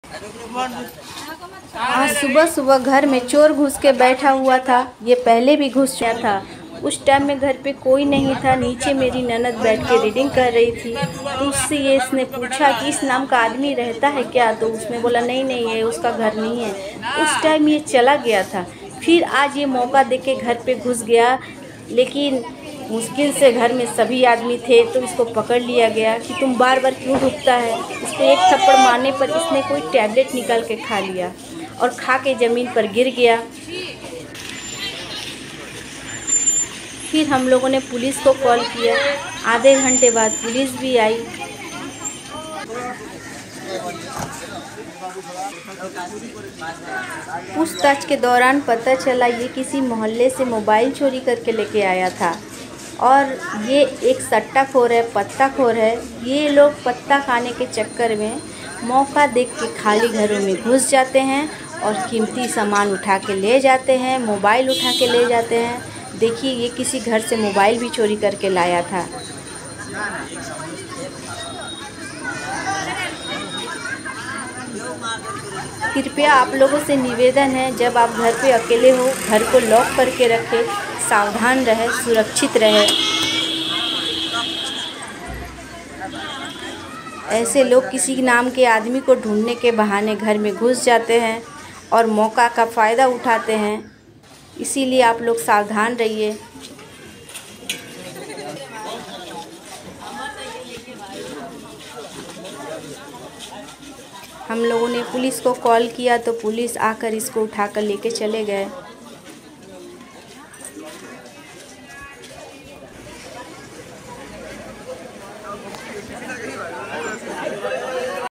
आज सुबह सुबह घर में चोर घुस के बैठा हुआ था। ये पहले भी घुस गया था। उस टाइम में घर पे कोई नहीं था। नीचे मेरी ननद बैठ के रीडिंग कर रही थी। तो उससे इसने पूछा कि इस नाम का आदमी रहता है क्या? तो उसने बोला नहीं नहीं, ये उसका घर नहीं है। उस टाइम ये चला गया था। फिर आज ये मौका देख के घर पे घुस गया, लेकिन मुश्किल से घर में सभी आदमी थे तो इसको पकड़ लिया गया कि तुम बार बार क्यों ढुकता है। इसको एक थप्पड़ मारने पर इसने कोई टैबलेट निकाल के खा लिया और खा के ज़मीन पर गिर गया। फिर हम लोगों ने पुलिस को कॉल किया। आधे घंटे बाद पुलिस भी आई। पूछताछ के दौरान पता चला ये किसी मोहल्ले से मोबाइल चोरी करके लेके आया था और ये एक सट्टाखोर है, पत्ताखोर है। ये लोग पत्ता खाने के चक्कर में मौका देख के खाली घरों में घुस जाते हैं और कीमती सामान उठा के ले जाते हैं, मोबाइल उठा के ले जाते हैं। देखिए ये किसी घर से मोबाइल भी चोरी करके लाया था। कृपया आप लोगों से निवेदन है, जब आप घर पे अकेले हो घर को लॉक करके रखें, सावधान रहें, सुरक्षित रहें। ऐसे लोग किसी नाम के आदमी को ढूंढने के बहाने घर में घुस जाते हैं और मौका का फ़ायदा उठाते हैं। इसीलिए आप लोग सावधान रहिए। हम लोगों ने पुलिस को कॉल किया तो पुलिस आकर इसको उठाकर लेके चले गए।